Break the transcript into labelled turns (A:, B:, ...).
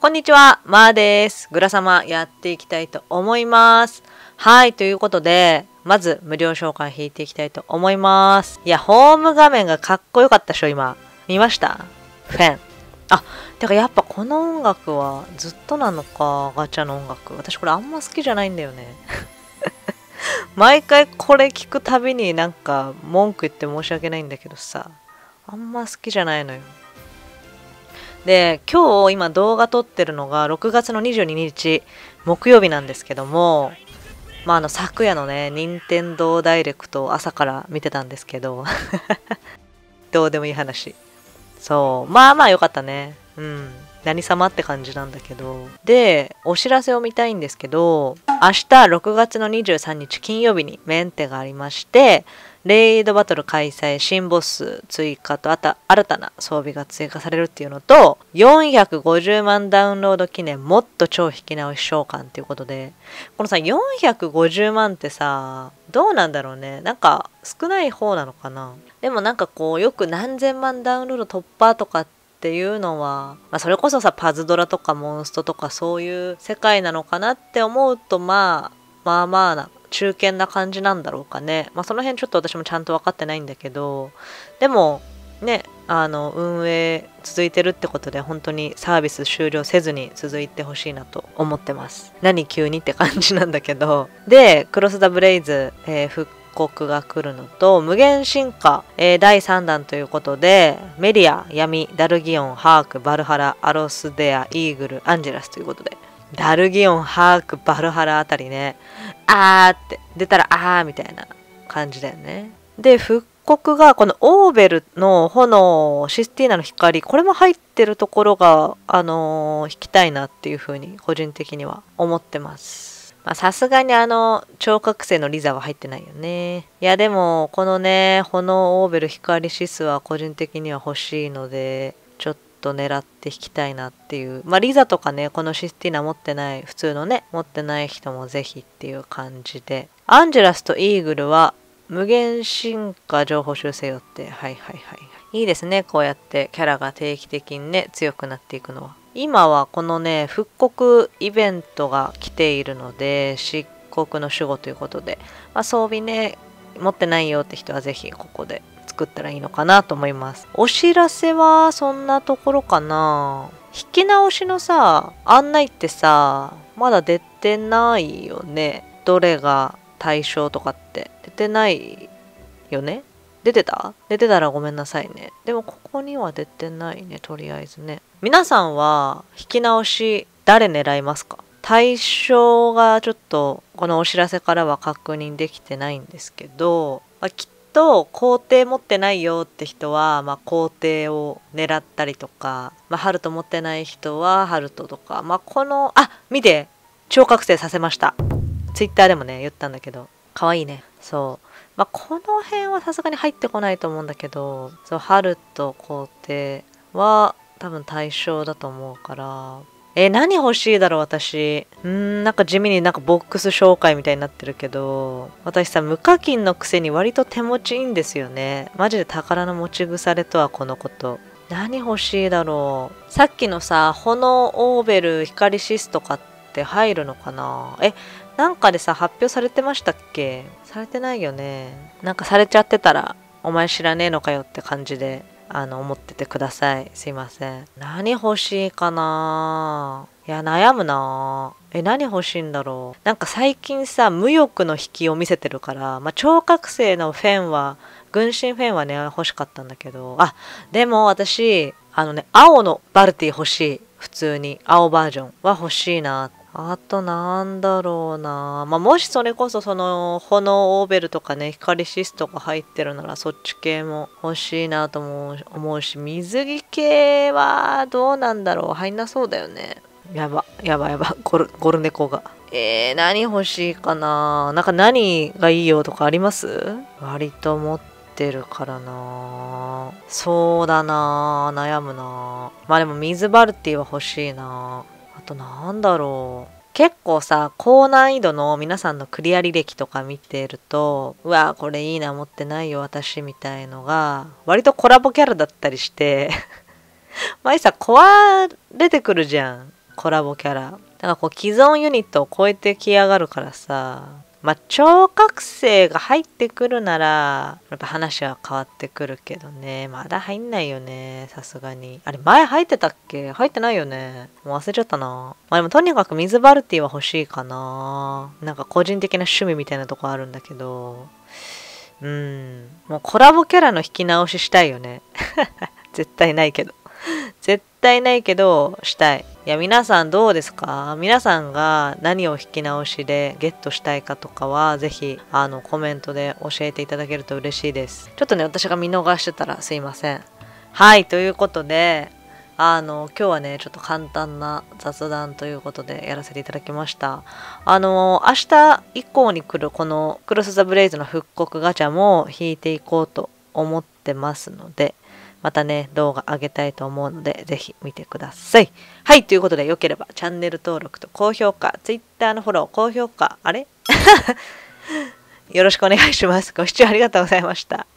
A: こんにちは、まーです。グラ様やっていきたいと思います。はい、ということで、まず無料紹介引いていきたいと思います。いや、ホーム画面がかっこよかったでしょ、今。見ました？フェン。あ、てかやっぱこの音楽はずっとなのか、ガチャの音楽。私これあんま好きじゃないんだよね。毎回これ聞くたびになんか文句言って申し訳ないんだけどさ、あんま好きじゃないのよ。で、今日今動画撮ってるのが6月の22日木曜日なんですけども、昨夜のね、任天堂ダイレクトを朝から見てたんですけど、どうでもいい話。そう、まあまあよかったね。うん。何様って感じなんだけど。で、お知らせを見たいんですけど、明日6月の23日金曜日にメンテがありまして、レイドバトル開催、新ボス追加と、あと新たな装備が追加されるっていうのと、450万ダウンロード記念、もっと超引き直し召喚っていうことで、このさ、450万ってさ、どうなんだろうね。なんか少ない方なのかな。でもなんかこう、よく何千万ダウンロード突破とかっていうのは、それこそさ、パズドラとかモンストとかそういう世界なのかなって思うと、まあな中堅な感じなんだろうかね。その辺ちょっと私もちゃんと分かってないんだけど、でもね、運営続いてるってことで本当にサービス終了せずに続いてほしいなと思ってます。何急にって感じなんだけど。で、クロス・ザ・ブレイズ、復刻が来るのと、無限進化、第3弾ということで、メリア、闇、ダルギオン、ハーク、バルハラ、アロスデア、イーグル、アンジェラスということで、ダルギオン、ハーク、バルハラあたりね、あーって出たらあーみたいな感じだよね。で、復刻がこのオーベルの炎、システィーナの光、これも入ってるところが、弾きたいなっていう風に個人的には思ってます。さすがに超覚醒のリザは入ってないよね。いやでも、このね、炎オーベル光シスは個人的には欲しいので、ちょっと狙って引きたいなっていう。リザとかね、このシスティーナ持ってない、普通のね、持ってない人もぜひっていう感じで。アンジェラスとイーグルは、無限進化情報修正予定。はい。いいですね、こうやってキャラが定期的にね、強くなっていくのは。今はこのね、復刻イベントが来ているので、漆黒の守護ということで、装備ね、持ってないよって人はぜひここで作ったらいいのかなと思います。お知らせはそんなところかな。引き直しのさ、案内ってさ、まだ出てないよね。どれが対象とかって出てないよね。出てたらごめんなさいね。でもここには出てないね、とりあえずね。皆さんは引き直し誰狙いますか？対象がちょっとこのお知らせからは確認できてないんですけど、きっと皇帝持ってないよって人は、皇帝を狙ったりとか、ハルト持ってない人はハルトとか、見て、超覚醒させました。ツイッターでもね、言ったんだけど、かわいいね。そう。この辺はさすがに入ってこないと思うんだけど、そう、ハルト皇帝は多分対象だと思うから、何欲しいだろう、私。なんか地味になんかボックス紹介みたいになってるけど、私さ、無課金のくせに割と手持ちいいんですよね。マジで宝の持ち腐れとはこのこと。何欲しいだろう。さっきのさ、炎オーベル光シスとかって入るのかな？なんかでさ、発表されてましたっけ？されてないよね。なんかされちゃってたら、お前知らねえのかよって感じで、思っててください。すいません。何欲しいかな？いや、悩むな。何欲しいんだろう。なんか最近さ、無欲の引きを見せてるから、超覚醒のフェンは、軍神フェンはね、欲しかったんだけど、でも私、青のバルティ欲しい。普通に、青バージョンは欲しいな。あとなんだろうな。もしそれこそその炎オーベルとかね、光シスとか入ってるならそっち系も欲しいなと思うし、水着系はどうなんだろう。入んなそうだよね。やば。ゴルネコが。何欲しいかな。なんか何がいいよとかあります？割と持ってるからな。そうだな。悩むな。でも水バルティは欲しいな。あとなんだろう。結構さ、高難易度の皆さんのクリア履歴とか見てると、うわ、これいいな、持ってないよ、私、みたいのが、割とコラボキャラだったりして、前さ、壊れてくるじゃん。 コラボキャラ。だからこう既存ユニットを超えてきやがるからさ、まあ超覚醒が入ってくるならやっぱ話は変わってくるけどね、まだ入んないよね、さすがに。あれ前入ってたっけ？入ってないよね。もう忘れちゃったな。まあでもとにかく水バルティは欲しいかな。なんか個人的な趣味みたいなとこあるんだけど、もうコラボキャラの引き直ししたいよね。絶対ないけど。絶対ないけど、したい。いや、皆さんどうですか？皆さんが何を引き直しでゲットしたいかとかは、ぜひ、コメントで教えていただけると嬉しいです。ちょっとね、私が見逃してたらすいません。はい、ということで、今日はね、ちょっと簡単な雑談ということでやらせていただきました。明日以降に来るこのクロス・ザ・ブレイズの復刻ガチャも引いていこうと思ってますので、またね、動画上げたいと思うので、ぜひ見てください。はい、ということで、よければチャンネル登録と高評価、Twitter のフォロー、高評価、あれよろしくお願いします。ご視聴ありがとうございました。